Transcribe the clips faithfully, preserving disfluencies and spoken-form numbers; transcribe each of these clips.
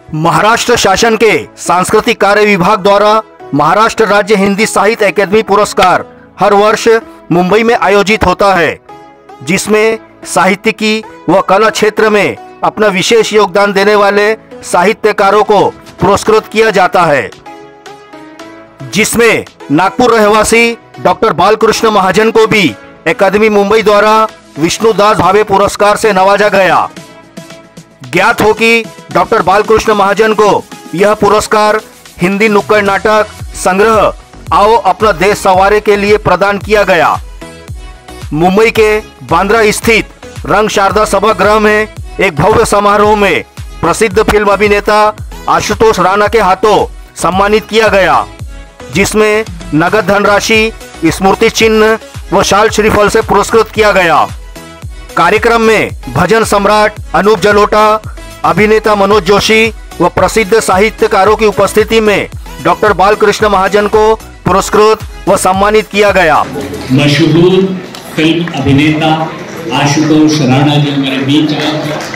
महाराष्ट्र शासन के सांस्कृतिक कार्य विभाग द्वारा महाराष्ट्र राज्य हिंदी साहित्य अकादमी पुरस्कार हर वर्ष मुंबई में आयोजित होता है, जिसमें साहित्यिकी व कला क्षेत्र में अपना विशेष योगदान देने वाले साहित्यकारों को पुरस्कृत किया जाता है, जिसमें नागपुर रहवासी डॉक्टर बालकृष्ण महाजन को भी अकादमी मुंबई द्वारा विष्णुदास भावे पुरस्कार से नवाजा गया। ज्ञात हो कि डॉक्टर बालकृष्ण महाजन को यह पुरस्कार हिंदी नुक्कड़ नाटक संग्रह आओ अपना देश संवारे के लिए प्रदान किया गया। मुंबई के बांद्रा स्थित रंग शारदा सभागृह में एक भव्य समारोह में प्रसिद्ध फिल्म अभिनेता आशुतोष राणा के हाथों सम्मानित किया गया, जिसमें नगद धनराशि, स्मृति चिन्ह व शाल श्रीफल से पुरस्कृत किया गया। कार्यक्रम में भजन सम्राट अनूप जलोटा, अभिनेता मनोज जोशी व प्रसिद्ध साहित्यकारों की उपस्थिति में डॉक्टर बालकृष्ण महाजन को पुरस्कृत व सम्मानित किया गया। मशहूर फिल्म अभिनेता आशुतोष राणा जी हमारे बीच आए।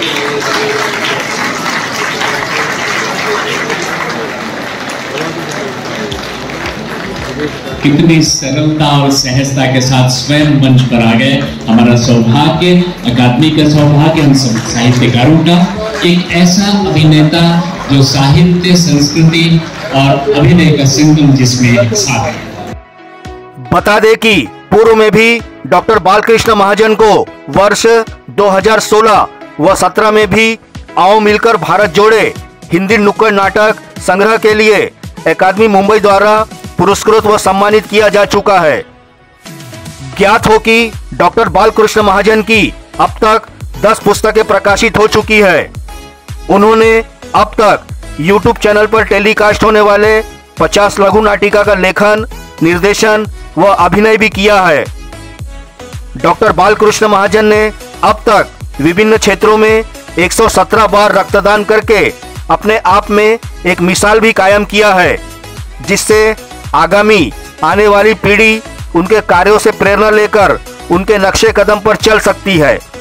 कितनी सरलता और सहजता के साथ स्वयं मंच पर आ गए। हमारा सौभाग्य, अकादमी का सौभाग्य, हम सब साहित्यकारों का, एक ऐसा अभिनेता जो साहित्य, संस्कृति और अभिनय का संगम जिसमें एक साथ है। बता दें कि पूर्व में भी डॉक्टर बालकृष्ण महाजन को वर्ष दो हज़ार सोलह व सत्रह में भी आओ मिलकर भारत जोड़े हिंदी नुक्कड़ नाटक संग्रह के लिए अकादमी मुंबई द्वारा पुरस्कृत व सम्मानित किया जा चुका है। ज्ञात हो कि डॉक्टर बालकृष्ण महाजन की अब तक दस पुस्तकें प्रकाशित हो चुकी है। उन्होंने अब तक यूट्यूब चैनल पर टेलीकास्ट होने वाले पचास लघु नाटिका का लेखन, निर्देशन व अभिनय भी किया है। डॉक्टर बालकृष्ण महाजन ने अब तक विभिन्न क्षेत्रों में एक सौ सत्रह बार रक्तदान करके अपने आप में एक मिसाल भी कायम किया है, जिससे आगामी आने वाली पीढ़ी उनके कार्यों से प्रेरणा लेकर उनके नक्शे कदम पर चल सकती है।